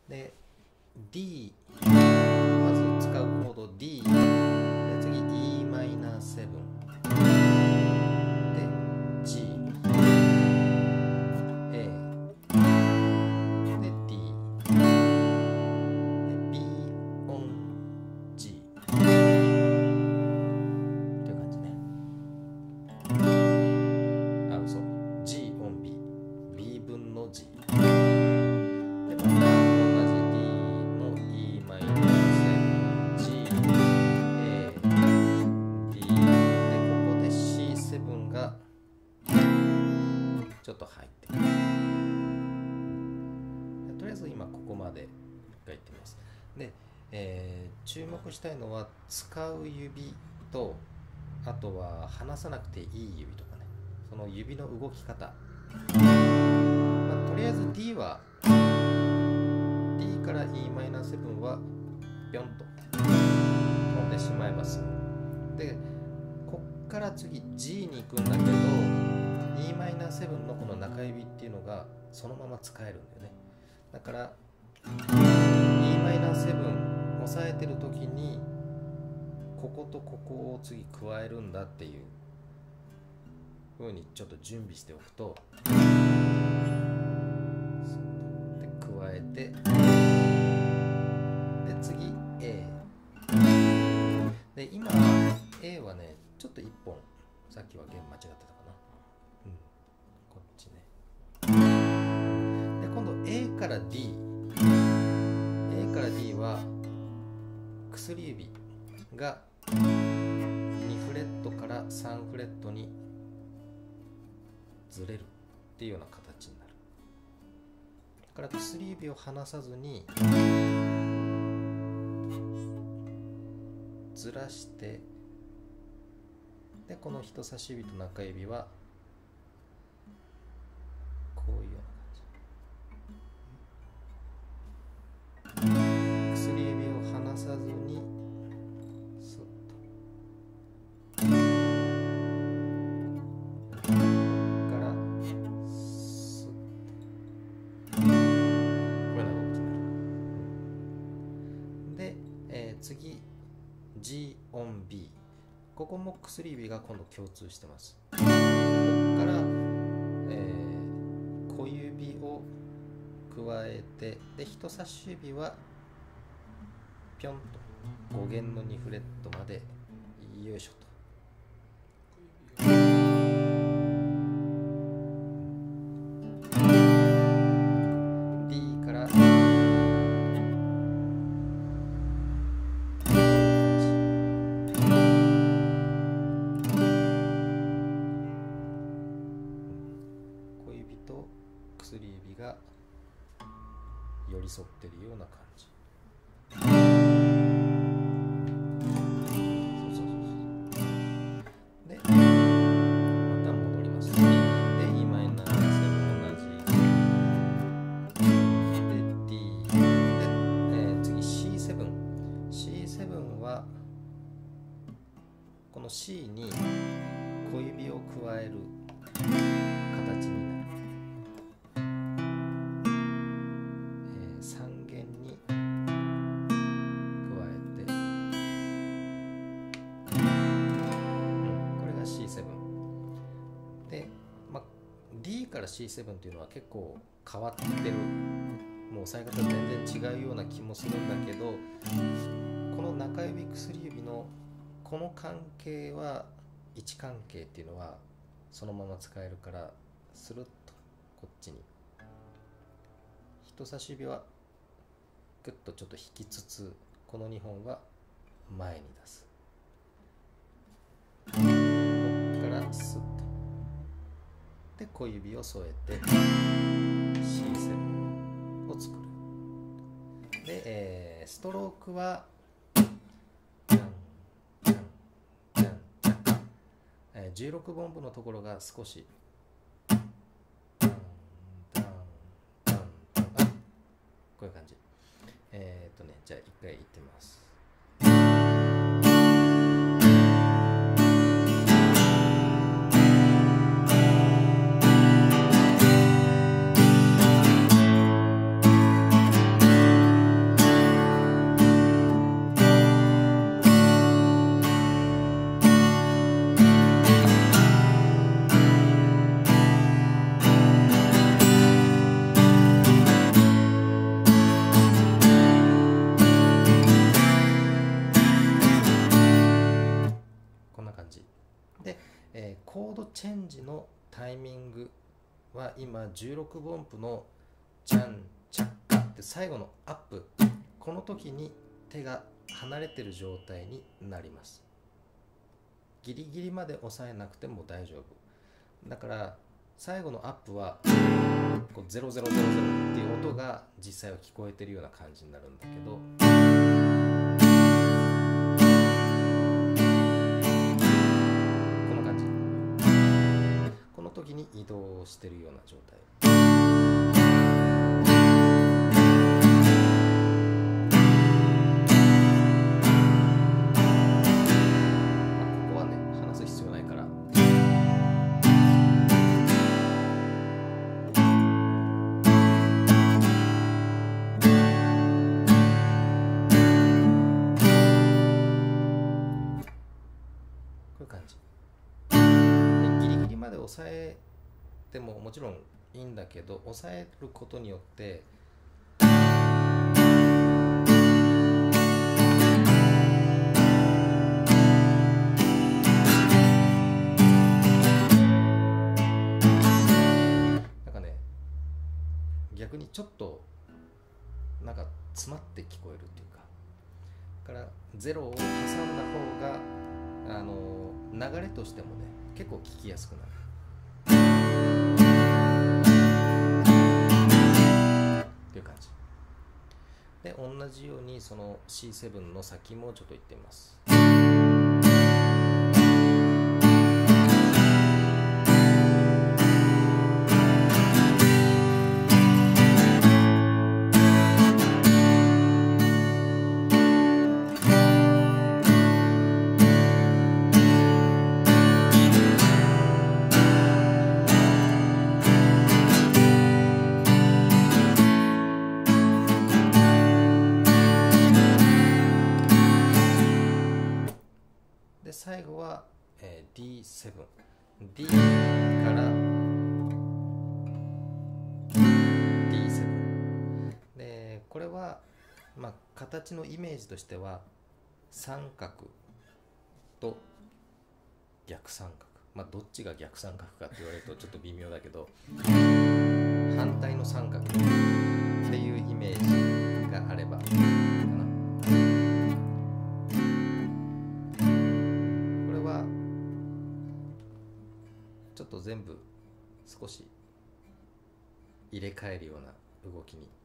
で D、 まず使うコード D で、次 Em7 で G、 A で D で B on G という感じね。あ、嘘、 G on B、 B 分の G で、また同じ D の Em7 G A D で、ここで C7 がちょっと入ってくる。とりあえず今ここまでがいってます。で、注目したいのは使う指と、あとは離さなくていい指とかね、その指の動き方、とりあえず D は D から Em7 はぴょんと飛んでしまいます。で、こっから次 G に行くんだけど Em7 のこの中指っていうのがそのまま使えるんだよね。だから Em7 押さえてる時にこことここを次加えるんだっていう風にちょっと準備しておくと、で加えて、で次 A で、今 A はねちょっと1本さっきは弦間違ってたかな、こっちね。で今度 A から D、 A から D は薬指が2フレットから3フレットにずれるっていうような形になる。だから薬指を離さずにずらして、でこの人差し指と中指はこういうような感じ。薬指を離さずにスッとからスッと、こういうような動きになる。で、次 G on B、 ここも薬指が今度共通してます。ここから、小指を加えて、で人差し指はぴょんと5弦の2フレットまでよいしょと。D から小指と薬指が寄り添ってるような感じ。で、また戻ります。で、Em7 同じ。で、D。で、次 C7。C7 は、この C に小指を加える形になる。3弦に加えて、これが C7 で、D から C7 っていうのは結構変わってる、もう押さえ方全然違うような気もするんだけど、この中指薬指のこの関係は位置関係っていうのはそのまま使えるから、スルッとこっちに人差し指はグッとちょっと引きつつ、この2本は前に出す。ここからスッと、で小指を添えて C7 を作る。で、ストロークは16分音符のところが少しこういう感じ。じゃあ一回いってみます。 イミングは今16分音符のチャンチャッカって最後のアップ、この時に手が離れてる状態になります。ギリギリまで押さえなくても大丈夫だから、最後のアップはこう0000っていう音が実際は聞こえてるような感じになるんだけど、この感じ、この時に移動してるような状態。感じでギリギリまで押さえてももちろんいいんだけど、押さえることによってなんかね、逆にちょっとなんか詰まって聞こえるっていうか、だからゼロを挟んだ方が流れとしてもね結構聞きやすくなるっていう感じで、同じようにその C7 の先もちょっと言ってみます。最後は、D7、D から D7 で、これは、形のイメージとしては三角と逆三角、どっちが逆三角かって言われるとちょっと微妙だけど、反対の三角っていうイメージがあればいいかな。ちょっと全部少し入れ替えるような動きに